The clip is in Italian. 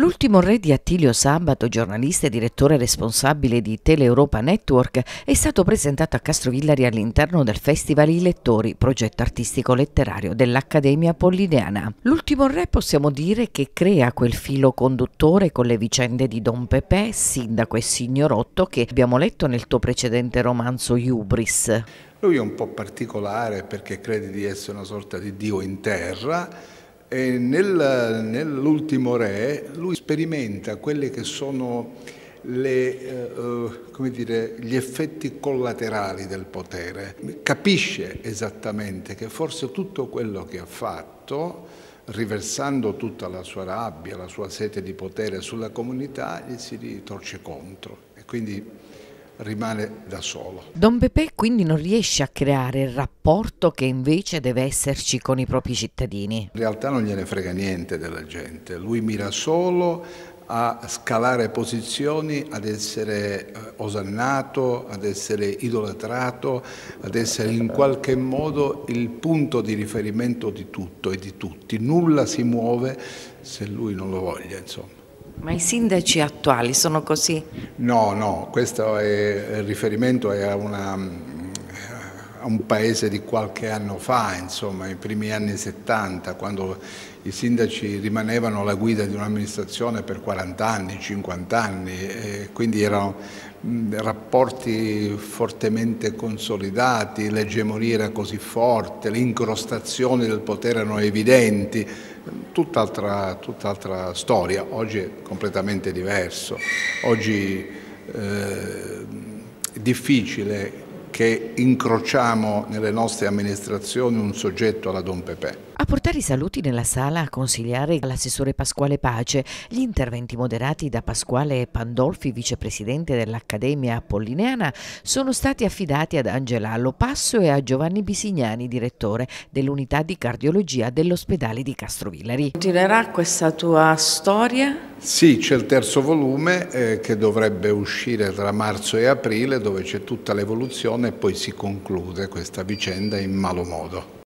L'ultimo re di Attilio Sabato, giornalista e direttore responsabile di Teleeuropa Network, è stato presentato a Castrovillari all'interno del Festival I Lettori, progetto artistico letterario dell'Accademia Apollineana. L'ultimo re possiamo dire che crea quel filo conduttore con le vicende di Don Pepè, sindaco e signorotto che abbiamo letto nel tuo precedente romanzo Hubris. Lui è un po' particolare perché crede di essere una sorta di dio in terra. E nell'ultimo re lui sperimenta quelli che sono gli effetti collaterali del potere, capisce esattamente che forse tutto quello che ha fatto, riversando tutta la sua rabbia, la sua sete di potere sulla comunità, gli si ritorce contro e quindi rimane da solo. Don Pepè quindi non riesce a creare il rapporto che invece deve esserci con i propri cittadini. In realtà non gliene frega niente della gente, lui mira solo a scalare posizioni, ad essere osannato, ad essere idolatrato, ad essere in qualche modo il punto di riferimento di tutto e di tutti. Nulla si muove se lui non lo voglia, insomma. Ma i sindaci attuali sono così? No, questo è il riferimento è a un paese di qualche anno fa, insomma, i primi anni 70, quando i sindaci rimanevano alla guida di un'amministrazione per 40 anni, 50 anni, e quindi erano rapporti fortemente consolidati, l'egemonia era così forte, le incrostazioni del potere erano evidenti, tutt'altra storia. Oggi è completamente diverso, oggi è difficile che incrociamo nelle nostre amministrazioni un soggetto alla Don Pepè. A portare i saluti nella sala a consigliare l'assessore Pasquale Pace, gli interventi moderati da Pasquale Pandolfi, vicepresidente dell'Accademia Apollineana, sono stati affidati ad Angela Lopasso e a Giovanni Bisignani, direttore dell'unità di cardiologia dell'ospedale di Castrovillari. Continuerà questa tua storia? Sì, c'è il terzo volume che dovrebbe uscire tra marzo e aprile, dove c'è tutta l'evoluzione e poi si conclude questa vicenda in malo modo.